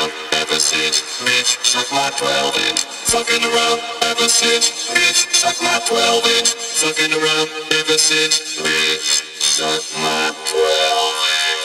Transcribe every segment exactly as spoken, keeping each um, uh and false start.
around ever since bitch suck my twelve inch. Fucking around ever since bitch suck my twelve inch. Fucking around ever since bitch suck my twelve inch.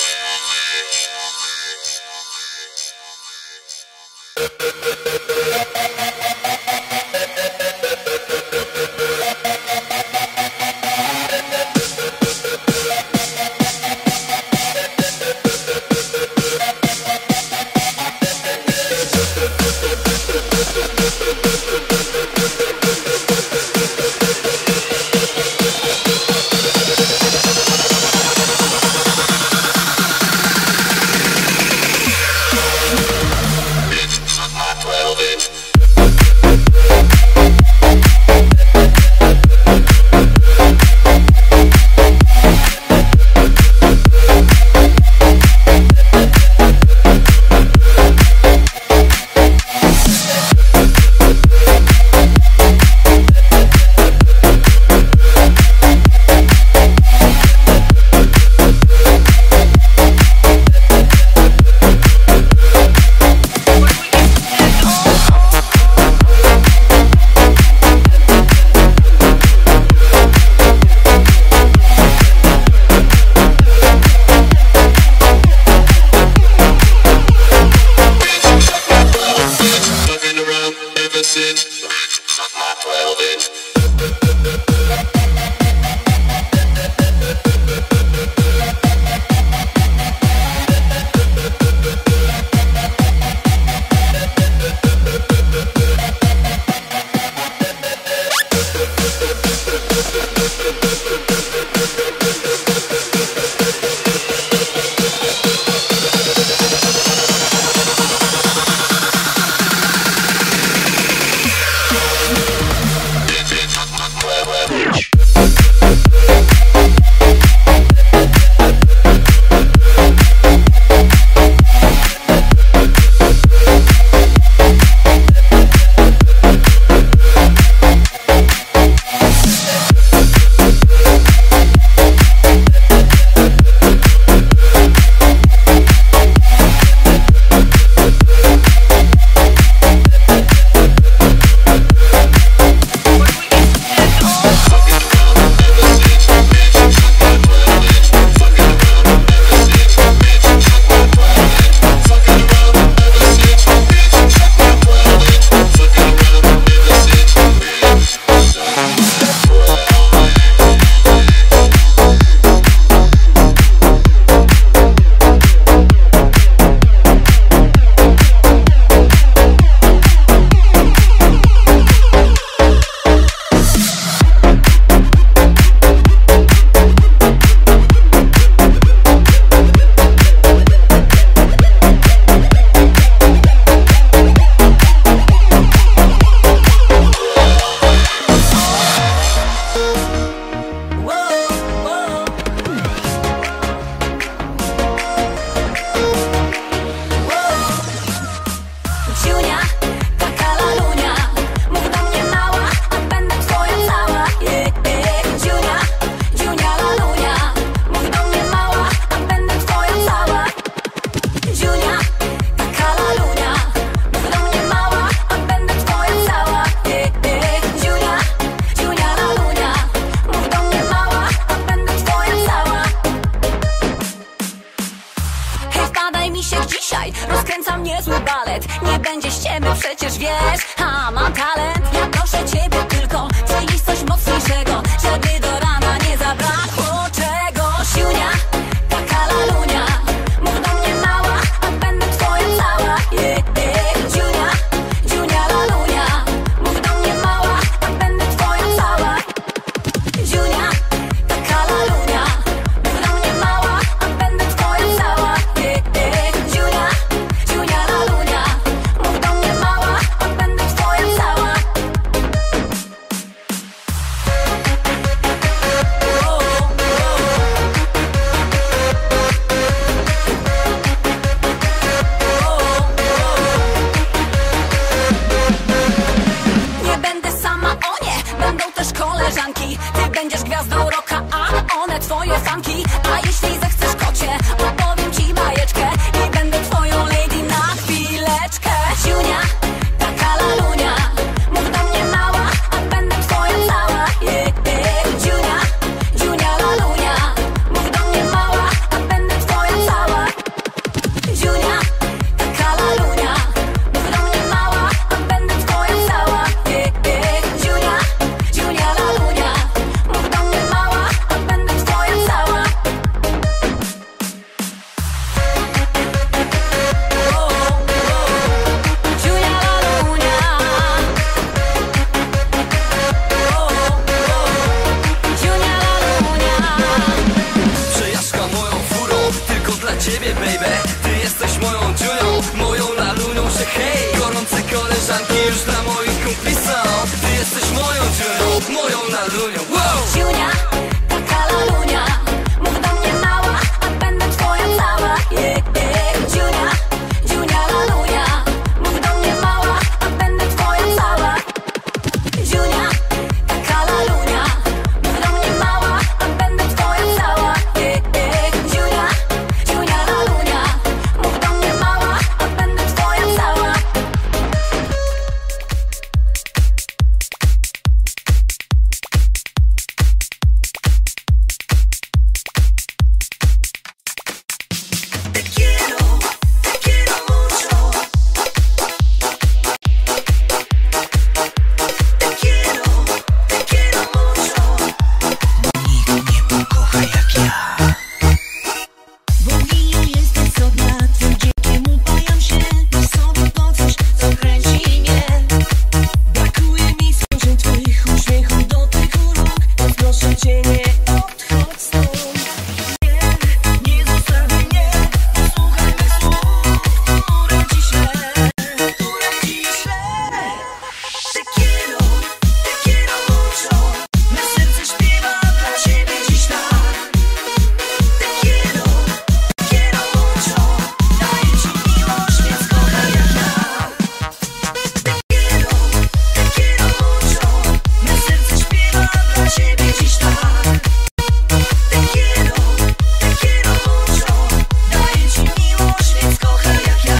Oh jesteś moją dziunią, moją lalunią, że hej. Gorące koleżanki już dla moich kumpli są. Ty jesteś moją dziunią, moją lalunią. Wow! Dziunia, taka lalunia, mów do mnie mała, a będę twoja cała. Yeah, yeah. Dziunia, dziunia lalunia, mów do mnie mała, a będę twoja cała. Dziunia, taka lalunia, mów do mnie mała, a będę twoja cała. Yeah, yeah. Dziunia, dziunia lalunia, mów do mnie mała, a będę twoja cała. Te quiero, te quiero mucho. Te quiero, te quiero mucho. Nikt nie pokocha jak ja. Boginią jest osobna, twym dzieckiem upajam się. Masz sobie to coś, co kręci mnie. Brakuje mi spojrzeń twoich, uśmiechów, dotyku rąk. Więc proszę cię, nie odchodź stąd. Nie, nie zostawię mnie. Posłuchaj mych słów, które ci ślę, które ci ślę. Te quiero, te quiero mucho. Me serce śpiewa dla ciebie dziś tak. Te quiero, te quiero mucho. Daję ci miłość, więc kochaj jak ja. Te quiero, te quiero mucho. Me serce śpiewa dla ciebie dziś tak. Te quiero, te quiero mucho. Daję ci miłość, więc kochaj jak ja.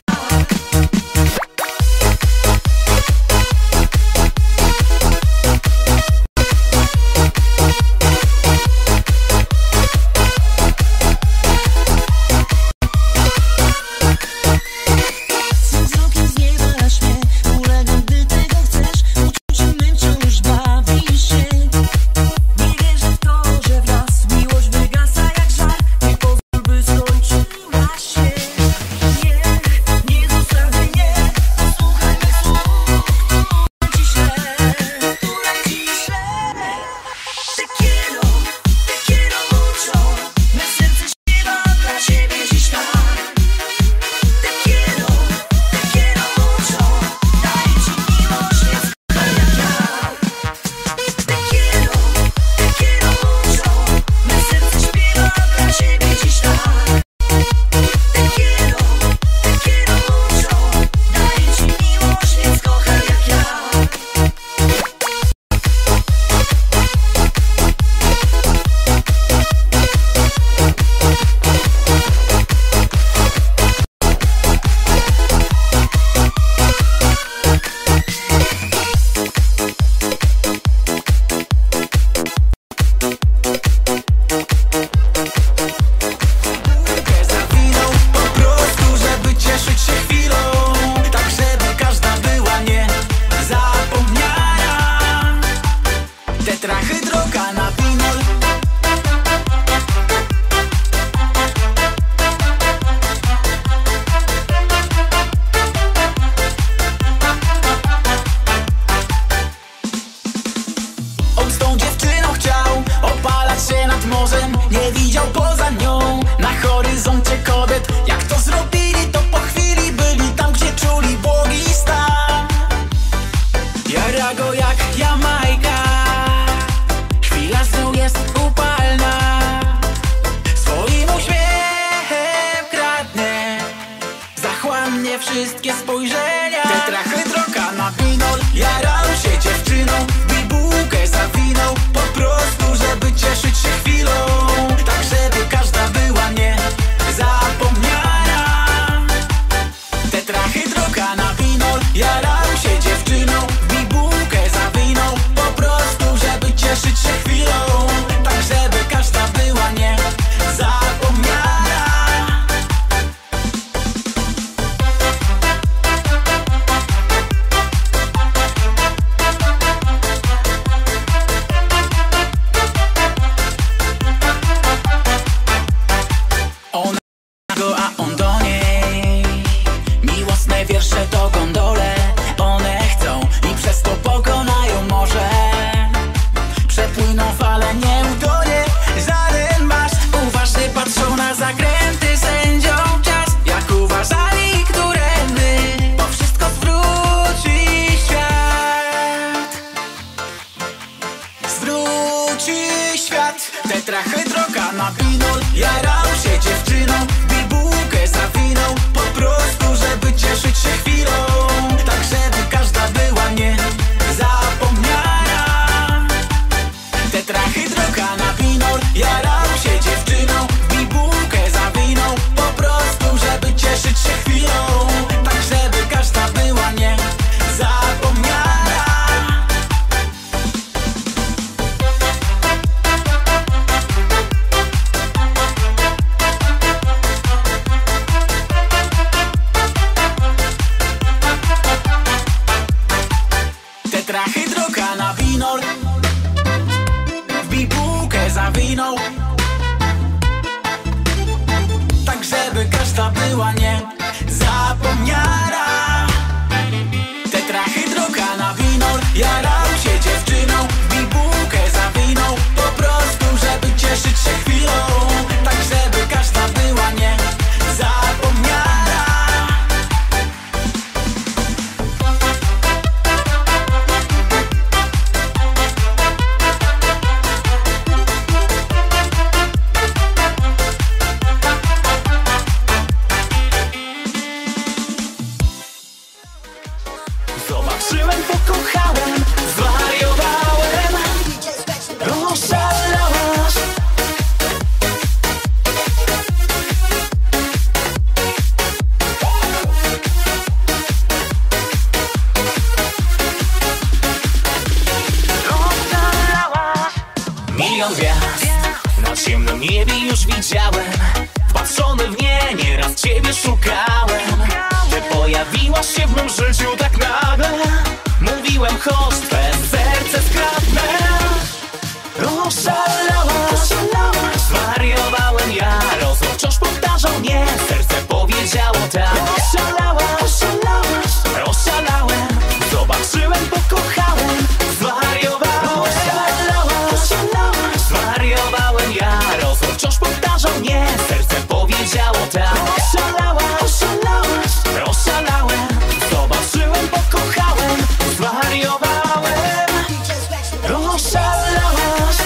Swym wzrokiem znieważ mnie, ulegam, gdy tego chcesz. Uczuciem mym wciąż bawisz się. Nie wierzę w to, że wraz miłość wygasa jak żar. Nie pozwól, by skończyła się. Nie, nie zostawię mnie. Posłuchaj mych słów, które ci ślę, które ci ślę. Te quiero, te quiero mucho. Me serce śpiewa dla ciebie dziś tak. Te quiero, te quiero mucho. Daję ci miłość, więc kochaj jak ja. Te quiero, te quiero mucho. Me serce śpiewa dla ciebie dziś tak. Te quiero, te quiero mucho. Daję ci miłość, więc kochaj jak ja. Zawinął po prostu, żeby cieszyć się chwilą. Tak, żeby każda była niezapomniana. Tetrahydrokanabinol. On z tą dziewczyną chciał opalać się nad morzem. Nie widział poza nią na horyzoncie kobiet. Jak to zrobili, to po chwili byli tam, gdzie czuli błogi stan. Jara go jak Jamajka, chwila z nią jest upalna. Swoim uśmiechem kradnie, zachłannie wszystkie spojrzenia. Tetrahydrokanabinol. Jarał się dziewczyną, bibułkę zawinął. Po prostu, żeby cieszyć się chwilą. Tak, żeby każda była niezapomniana. Tetrahydrokanabinol. Jarał się dziewczyną, bibułkę zawinął. Po prostu, żeby cieszyć się chwilą. Tak, żeby każda była niezapomniana. była niezapomniana. Tetrahydrokanabinol jarał się dziewczyną, bibułkę zawinął, po prostu żeby cieszyć się chwilą, tak żeby każda była niezapomniana. Zobaczyłem, pokochałem, zwariowałem, oszalałaś. Oszalałaś. Milion gwiazd na ciemnym niebie już widziałem, wpatrzony w nie nieraz ciebie szukałem. Ty pojawiłaś się w mym życiu tak nagle, mówiłem chodź, twe serce skradnę. Oszalałaś, zwariowałem ja, rozum wciąż powtarzał nie, serce powiedziało tak. Oszalałaś, oszalałem, zobaczyłem, pokochałem, zwariowałem. Zwariowałem ja, rozum wciąż powtarzał nie, serce powiedziało tak. Oszalałaś, oszalałem, zobaczyłem, pokochałem, zwariowałem. Oszalałaś.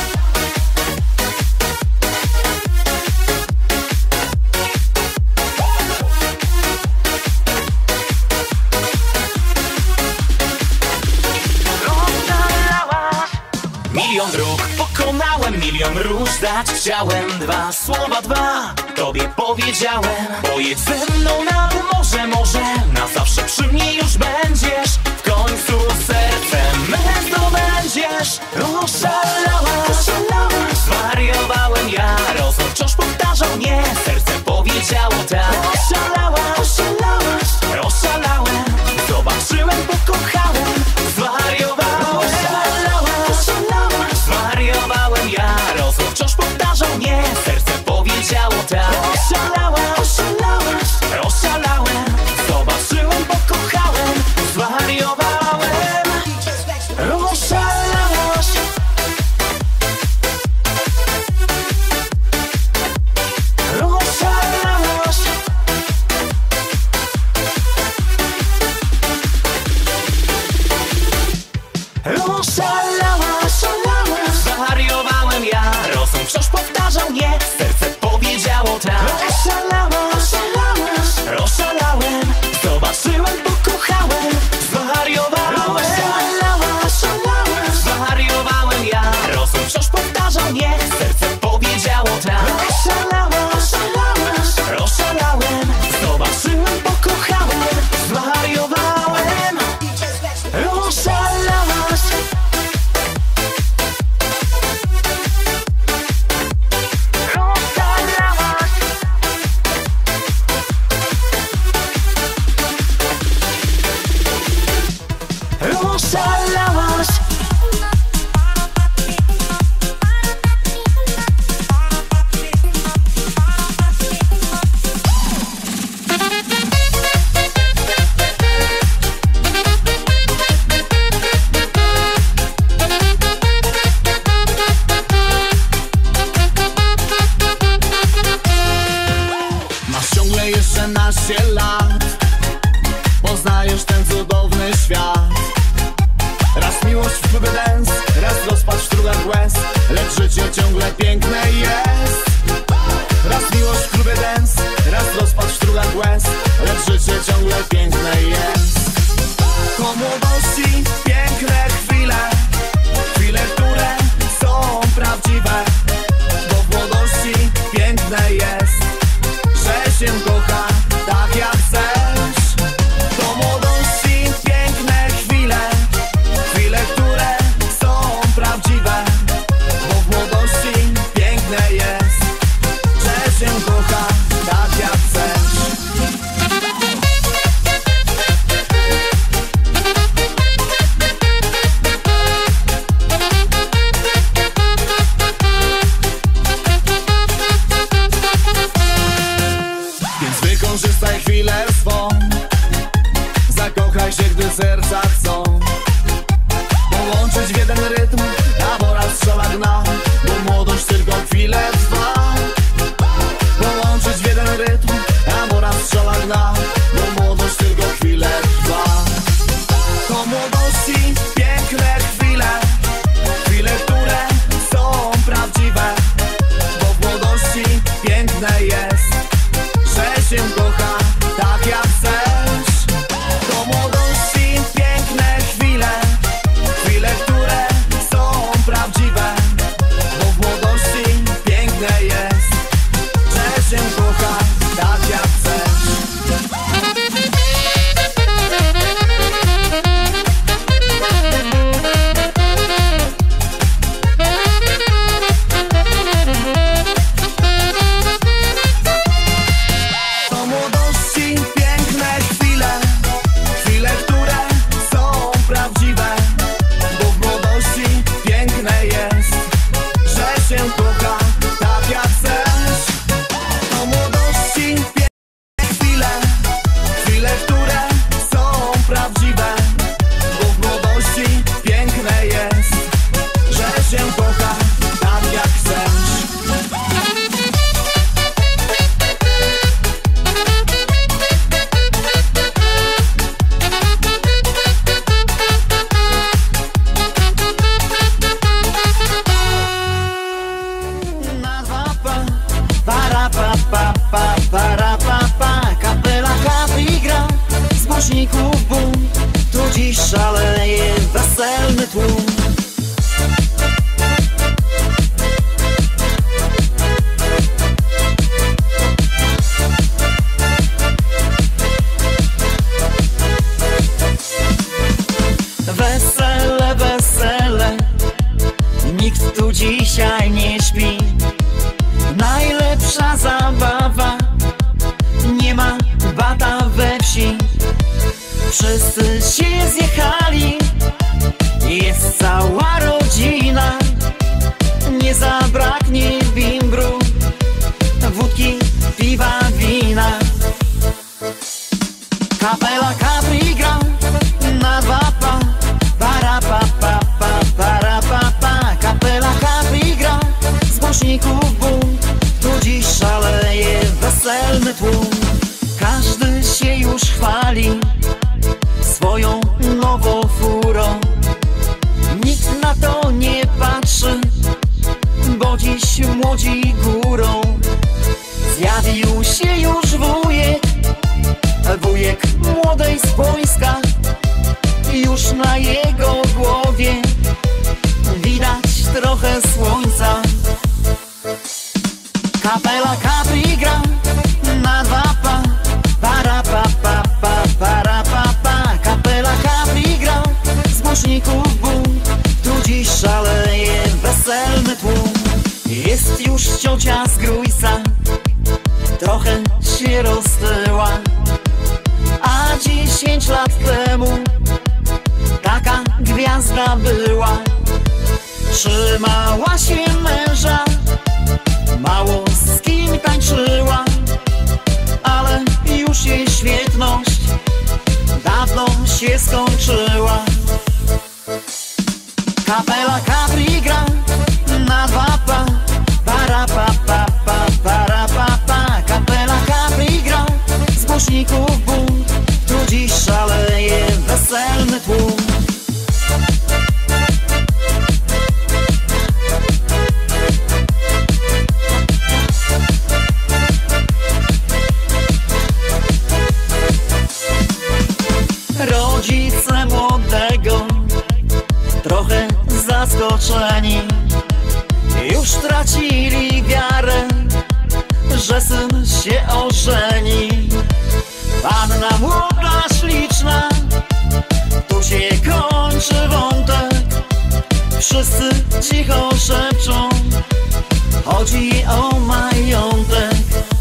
Milion dróg pokonałem, milion róż dać chciałem. Dwa słowa, dwa tobie powiedziałem. Pojedź ze mną nad morze, może na zawsze przy mnie już będziesz. W końcu sercem me zdobędziesz. Oszalałaś, zwariowałem ja, rozum wciąż powtarzał nie, serce powiedziało tak. Oszalałaś, oszalałem, zobaczyłem, pokochałem, zwariowałem. Zwariowałem ja, rozum wciąż powtarzał nie, serce powiedziało tak. Oszalałaś, oszalałem, zobaczyłem, pokochałem, zwariowałem. Oszalałaś. Oszalałaś. Oszalałaś, zwariowałem ja, rozum wciąż powtarzał nie, serce powiedziało tak. Oszalałaś, oszalałem, zobaczyłem, pokochałem, zwariowałem. Zwariowałem ja, rozum wciąż powtarzał nie, serce powiedziało tak. Oszalałaś, oszalałem, zobaczyłem, pokochałem, zwariowałem. Oszalałaś. Oszalałaś. Masz ciągle jeszcze naście lat, poznajesz ten cudowny świat. Raz miłość w klubie dance, raz rozpacz w strugach łez, lecz życie ciągle piękne jest. Raz miłość w klubie dance, raz rozpacz w strugach łez, lecz życie ciągle piękne jest. Po młodości piękne chwile, chwile, które są prawdziwe, bo w młodości piękne jest, że się kocha tak jak chcesz. Po młodości piękne chwile, chwile, które są prawdziwe, bo w młodości piękne jest, że się kocha tak jak chcesz. głośników bum, tu dziś szaleje weselny tłum. Wesele, wesele, nikt tu dzisiaj nie śpi. Najlepsza zabawa, nie ma bata we wsi. Wszyscy się zjechali, jest cała rodzina. Nie zabraknie bimbru, wódki, piwa, wina. Kapela Capri gra na dwa pa, para pa pa pa, para pa pa. Kapela Capri gra z głośników bum, tu dziś szaleje weselny tłum. Każdy się już chwali swoją nową furą. Nikt na to nie patrzy, bo dziś młodzi górą. Zjawił się już wujek, wujek młodej z boiska. Już na jego głowie widać trochę słońca. Kapela Capri gra na dwa pa, para pa pa pa, para pa pa. Kapela Capri gra z głośników bum, tu dziś szaleje weselny tłum. Jest już ciocia z Grójca, trochę się roztyła, a dziesięć lat temu taka gwiazda była. Trzymała się męża, mało z kim tańczyła, ale już jej świetność dawno się skończyła. Kapela Capri gra na dwa pa, para pa pa pa, para pa pa. Kapela Capri gra z głośników bum, tu dziś szaleje weselny tłum. Rodzice młodego trochę zaskoczeni, już tracili wiarę, że syn się ożeni. Panna młoda, śliczna, tu się kończy wątek. Wszyscy cicho szepczą, chodzi o majątek.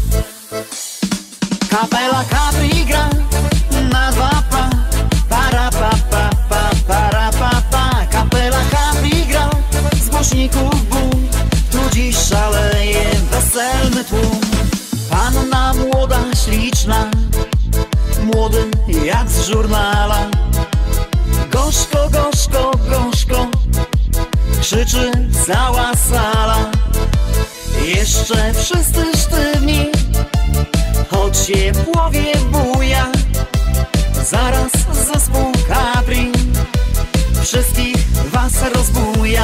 Kapela Capri gra na dwa pa, para pa pa pa, para pa pa. Kapela Capri gra z głośników bum, tu dziś szaleje weselny tłum. Panna młoda, śliczna, młody jak z żurnala. Gorzko, gorzko, gorzko, krzyczy cała sala. Jeszcze wszyscy sztywni, choć się w głowie buja. Zaraz zespół Capri wszystkich was rozbuja.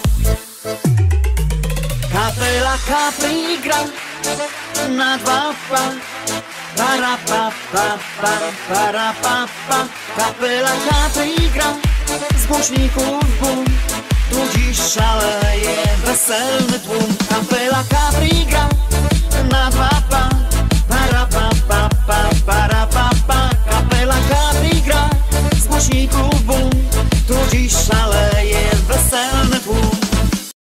Kapela Capri gra na dwa pa, para pa pa pa, para pa pa. Kapela Capri gra z głośników bum, tu dziś szaleje weselny tłum. Kapela Capri gra na dwa pa,